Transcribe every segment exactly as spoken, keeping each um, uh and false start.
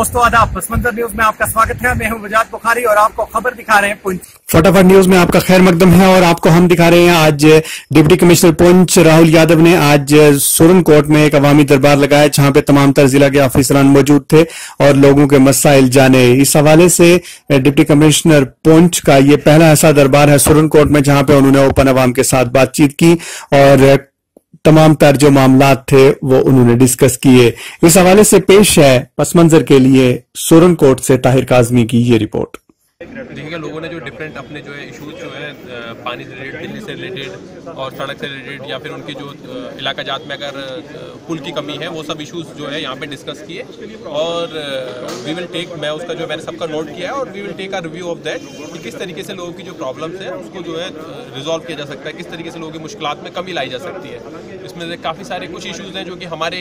दोस्तों आदाब, पसमंजर न्यूज में आपका स्वागत है। मैं हूं वजाद बुखारी और आपको खबर दिखा रहे हैं पुंछ। फटाफट न्यूज में आपका खैर मकदम है और आपको हम दिखा रहे हैं आज डिप्टी कमिश्नर पुंछ राहुल यादव ने आज सुरन कोर्ट में एक अवामी दरबार लगाया, जहां पे तमाम तर जिला के अफसरान मौजूद थे और लोगों के मसाइल जाने। इस हवाले से डिप्टी कमिश्नर पुंछ का ये पहला ऐसा दरबार है सुरन कोर्ट में जहां पे उन्होंने ओपन अवाम के साथ बातचीत की और तमाम तर जो मामलात थे वो उन्होंने डिस्कस किए। इस हवाले से पेश है पसमंजर के लिए सुरन कोर्ट से ताहिर काजमी की ये रिपोर्ट। देखिएगा, लोगों ने जो डिफरेंट अपने जो है इशूज जो है पानी से रिलेटेड, बिजली से रिलेटेड और सड़क से रिलेटेड या फिर उनके जो इलाका जात में अगर पुल की कमी है, वो सब इशूज जो है यहाँ पे डिस्कस किए और वी विल टेक, मैं उसका जो मैंने सबका नोट किया है और we will take a review of that कि किस तरीके से लोगों की जो प्रॉब्लम्स है उसको जो है रिजॉल्व किया जा सकता है, किस तरीके से लोगों की मुश्किलात में कमी लाई जा सकती है। इसमें से काफ़ी सारे कुछ इशूज़ हैं जो कि हमारे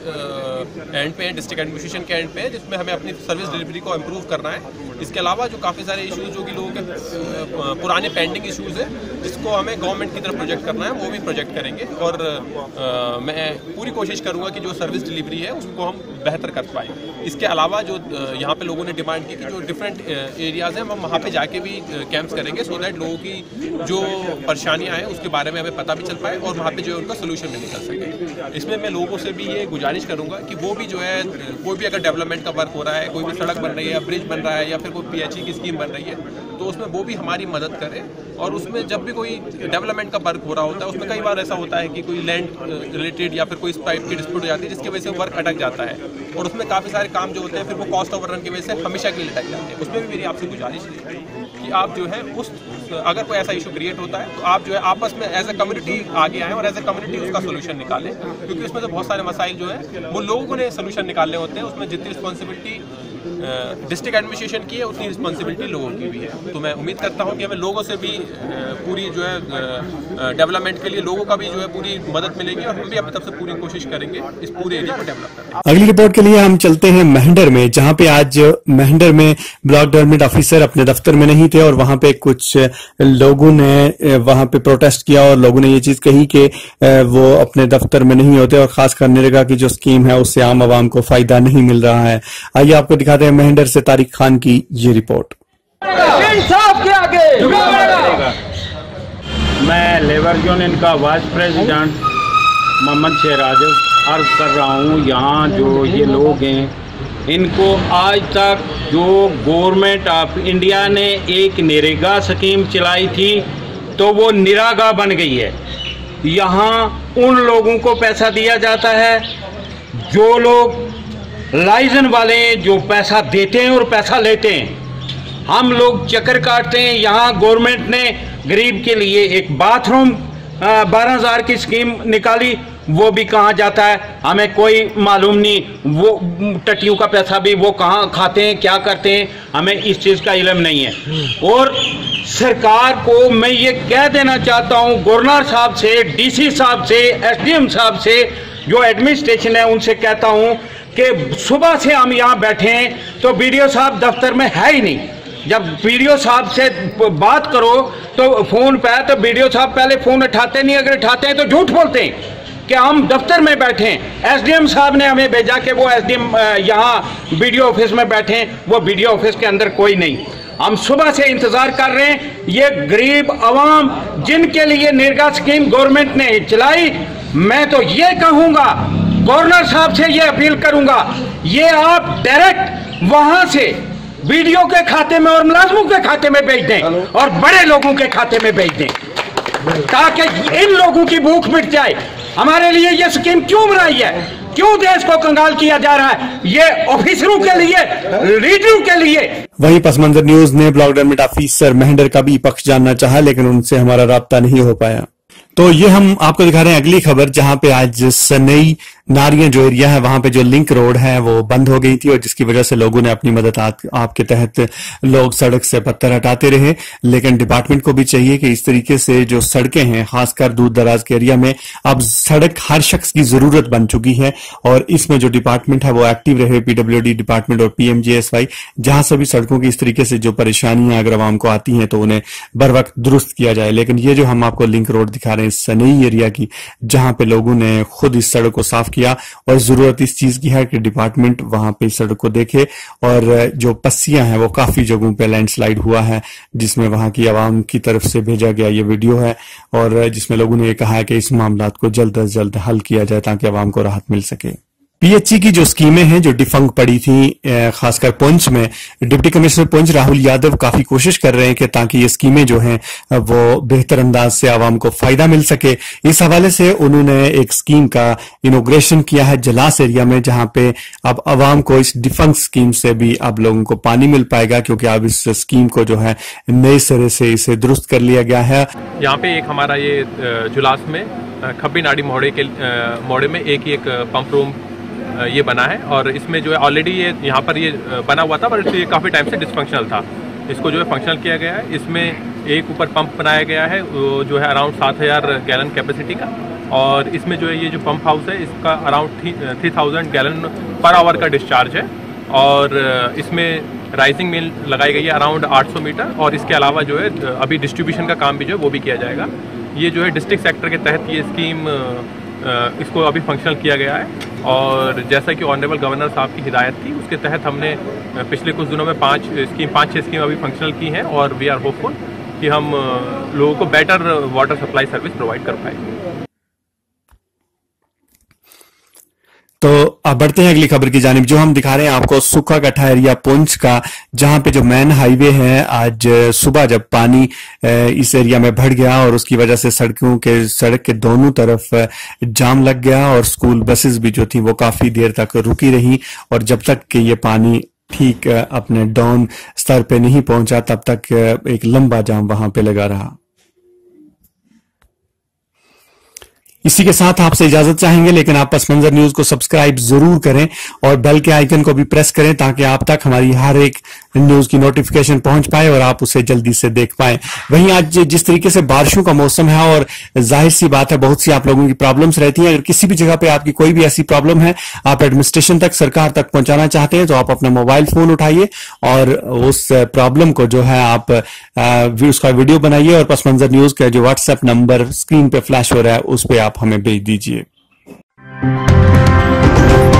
एंड पे हैं, डिस्ट्रिक्ट एडमिनिस्ट्रेशन के एंड पे है, जिसमें हमें अपनी सर्विस डिलीवरी को इम्प्रूव करना है। इसके अलावा जो काफ़ी सारे इशूज़ जो कि लोगों के पुराने पेंडिंग इशूज़ हैं, जिसको हमें गवर्नमेंट की तरफ प्रोजेक्ट करना है, वो भी प्रोजेक्ट करेंगे और आ, मैं पूरी कोशिश करूँगा कि जो सर्विस डिलीवरी है उसको हम बेहतर कर पाएँ। इसके अलावा जो यहाँ पे लोगों ने डिमांड की कि जो डिफरेंट एरियाज़ हैं हम वहाँ पे जाके भी कैंप्स करेंगे, सो दैट लोगों की जो परेशानियाँ हैं उसके बारे में हमें पता भी चल पाए और वहाँ पे जो है उनका सोल्यूशन भी निकल सके। इसमें मैं लोगों से भी ये गुजारिश करूँगा कि वो भी जो है, कोई भी अगर डेवलपमेंट का वर्क हो रहा है, कोई भी सड़क बन रही है, ब्रिज बन रहा है या फिर कोई पीएचई की स्कीम बन रही है, तो उसमें वो भी हमारी मदद करें। और उसमें जब भी कोई डेवलपमेंट का वर्क हो रहा होता है, उसमें कई बार ऐसा होता है कि कोई लैंड रिलेटेड या फिर कोई इस टाइप की डिस्प्यूट हो जाती है, जिसकी वजह से वर्क अटक जाता है और उसमें काफ़ी सारे काम जो होते हैं फिर वो कॉस्ट ओवररन की वजह से हमेशा के लिए अटक जाते हैं। उसमें भी मेरी आपसे गुजारिश है कि आप जो है उस अगर कोई ऐसा इशू क्रिएट होता है तो आप जो है आपस में एज ए कम्युनिटी आगे आएँ और एज ए कम्युनिटी उसका सोल्यूशन निकालें, क्योंकि उसमें तो बहुत सारे मसाइल जो है वो लोगों ने सोल्यूशन निकालने होते हैं। उसमें जितनी रिस्पॉन्सिबिलिटी डिस्ट्रिक्ट एडमिनिस्ट्रेशन की है उतनी रिस्पॉन्सिबिलिटी लोगों की भी है। तो मैं उम्मीद करता हूं कि हमें लोगों से भी पूरी जो है डेवलपमेंट के लिए लोगों का भी जो है पूरी मदद मिलेगी और हम भी अपनी तरफ से पूरी कोशिश करेंगे इस पूरे एरिया को डेवलप करने। अगली रिपोर्ट के लिए हम चलते हैं मेहंडर में, जहां पे आज मेहंडर में ब्लॉक डेवलपमेंट ऑफिसर अपने दफ्तर में नहीं थे और वहां पे कुछ लोगों ने वहां पे प्रोटेस्ट किया और लोगों ने ये चीज कही कि वो अपने दफ्तर में नहीं होते और खास कर नरेगा की जो स्कीम है उससे आम आवाम को फायदा नहीं मिल रहा है। आइए आपको दिखाते हैं मेहंडर से तारिक खान की ये रिपोर्ट। इंसाफ के आगे मैं लेबर यूनियन का वाइस प्रेसिडेंट मोहम्मद शेराज अर्ज कर रहा हूँ। यहाँ जो ये लोग हैं, इनको आज तक जो गवर्नमेंट ऑफ इंडिया ने एक नरेगा स्कीम चलाई थी तो वो निरागा बन गई है। यहाँ उन लोगों को पैसा दिया जाता है जो लोग लाइसेंस वाले जो पैसा देते हैं और पैसा लेते हैं। हम लोग चक्कर काटते हैं। यहाँ गवर्नमेंट ने गरीब के लिए एक बाथरूम बारह हजार की स्कीम निकाली, वो भी कहाँ जाता है हमें कोई मालूम नहीं। वो टट्टियों का पैसा भी वो कहाँ खाते हैं, क्या करते हैं, हमें इस चीज़ का इल्म नहीं है। और सरकार को मैं ये कह देना चाहता हूँ, गवर्नर साहब से, डीसी साहब से, एसडीएम साहब से, जो एडमिनिस्ट्रेशन है उनसे कहता हूँ कि सुबह से हम यहाँ बैठे हैं तो बीडीओ साहब दफ्तर में है ही नहीं। जब बीडीओ साहब से बात करो तो फोन पे, तो बीडीओ साहब पहले फोन उठाते नहीं, अगर उठाते हैं तो झूठ बोलते हैं कि हम दफ्तर में बैठे हैं। एसडीएम साहब ने हमें भेजा कि वो एसडीएम यहाँ बीडीओ ऑफिस में बैठे हैं, वो बीडीओ ऑफिस के अंदर कोई नहीं। हम सुबह से इंतजार कर रहे हैं। ये गरीब अवाम जिनके लिए नरेगा स्कीम गवर्नमेंट ने चलाई, मैं तो ये कहूँगा, गवर्नर साहब से ये अपील करूंगा, ये आप डायरेक्ट वहां से बीडीओ के खाते में और मुलाजमों के खाते में भेज दें और बड़े लोगों के खाते में भेज दें, ताकि इन लोगों की भूख मिट जाए। हमारे लिए ये स्कीम क्यों बनाई है, क्यों देश को कंगाल किया जा रहा है, ये ऑफिसरों के लिए, लीडरों के लिए। वहीं पसमंजर न्यूज ने ब्लॉक डेवलपमेंट ऑफिसर मेहंडर का भी पक्ष जानना चाहा, लेकिन उनसे हमारा राब्ता नहीं हो पाया। तो ये हम आपको दिखा रहे हैं अगली खबर, जहां पे आज सनई नारियां जो एरिया है वहां पे जो लिंक रोड है वो बंद हो गई थी और जिसकी वजह से लोगों ने अपनी मदद आपके तहत लोग सड़क से पत्थर हटाते रहे। लेकिन डिपार्टमेंट को भी चाहिए कि इस तरीके से जो सड़कें हैं, खासकर दूर दराज के एरिया में अब सड़क हर शख्स की जरूरत बन चुकी है और इसमें जो डिपार्टमेंट है वो एक्टिव रहे, पीडब्ल्यूडी डिपार्टमेंट और पीएमजीएसवाई, जहां से भी सड़कों की इस तरीके से जो परेशानियां अगर आवाम को आती हैं तो उन्हें बर वक्त दुरुस्त किया जाए। लेकिन ये जो हम आपको लिंक रोड दिखा रहे हैं हैं इस सनई एरिया की, जहां पे लोगों ने खुद इस सड़क को साफ किया और जरूरत इस चीज की है कि डिपार्टमेंट वहां पे इस सड़क को देखे। और जो पस्सियां हैं वो काफी जगहों पे लैंडस्लाइड हुआ है, जिसमें वहां की आवाम की तरफ से भेजा गया ये वीडियो है और जिसमें लोगों ने ये कहा है कि इस मामलात को जल्द अज जल्द हल किया जाए ताकि आवाम को राहत मिल सके। पीएचई की जो स्कीमें हैं जो डिफंक पड़ी थी खासकर पुंछ में, डिप्टी कमिश्नर पुंछ राहुल यादव काफी कोशिश कर रहे हैं कि ताकि ये स्कीमें जो हैं वो बेहतर अंदाज से आवाम को फायदा मिल सके। इस हवाले से उन्होंने एक स्कीम का इनोग्रेशन किया है जलास एरिया में, जहां पे अब आवाम को इस डिफंक स्कीम से भी अब लोगों को पानी मिल पाएगा, क्योंकि अब इस स्कीम को जो है नए सिरे से इसे दुरुस्त कर लिया गया है। यहाँ पे एक हमारा ये जुलास में खब्बी नाड़ी मोहड़े के मोहड़े में एक ही एक पंप रूम ये बना है और इसमें जो है ऑलरेडी ये यहाँ पर ये बना हुआ था, पर ये काफ़ी टाइम से डिसफंक्शनल था। इसको जो है फंक्शनल किया गया है। इसमें एक ऊपर पंप बनाया गया है वो जो है अराउंड सात हज़ार गैलन कैपेसिटी का, और इसमें जो है ये जो पंप हाउस है इसका around three thousand gallon per hour का डिस्चार्ज है। और इसमें राइजिंग मिल लगाई गई है अराउंड आठ सौ मीटर, और इसके अलावा जो है अभी डिस्ट्रीब्यूशन का काम भी जो है वो भी किया जाएगा। ये जो है डिस्ट्रिक्ट सेक्टर के तहत ये स्कीम इसको अभी फंक्शनल किया गया है, और जैसा कि ऑनरेबल गवर्नर साहब की हिदायत थी उसके तहत हमने पिछले कुछ दिनों में पांच स्कीम पाँच छः स्कीम अभी फंक्शनल की हैं, और वी आर होपफुल कि हम लोगों को better water supply service provide कर पाएंगे। तो अब बढ़ते हैं अगली खबर की जानिब, जो हम दिखा रहे हैं आपको सुखा कट्ठा एरिया पुंछ का, जहां पे जो मेन हाईवे है आज सुबह जब पानी इस एरिया में भर गया और उसकी वजह से सड़कों के सड़क के दोनों तरफ जाम लग गया और स्कूल बसेस भी जो थी वो काफी देर तक रुकी रही, और जब तक कि ये पानी ठीक अपने डाउन स्तर पे नहीं पहुंचा तब तक एक लंबा जाम वहां पे लगा रहा। इसी के साथ आपसे इजाजत चाहेंगे, लेकिन आप पस मंजर न्यूज को सब्सक्राइब जरूर करें और बेल के आइकन को भी प्रेस करें ताकि आप तक हमारी हर एक न्यूज की नोटिफिकेशन पहुंच पाए और आप उसे जल्दी से देख पाएं। वहीं आज जिस तरीके से बारिशों का मौसम है और जाहिर सी बात है बहुत सी आप लोगों की प्रॉब्लम्स रहती हैं, अगर किसी भी जगह पे आपकी कोई भी ऐसी प्रॉब्लम है आप एडमिनिस्ट्रेशन तक सरकार तक पहुंचाना चाहते हैं तो आप अपना मोबाइल फोन उठाइए और उस प्रॉब्लम को जो है आप उसका वीडियो बनाइए और पस मंजर न्यूज का जो व्हाट्सएप नंबर स्क्रीन पे फ्लैश हो रहा है उस पर आप हमें भेज दीजिए।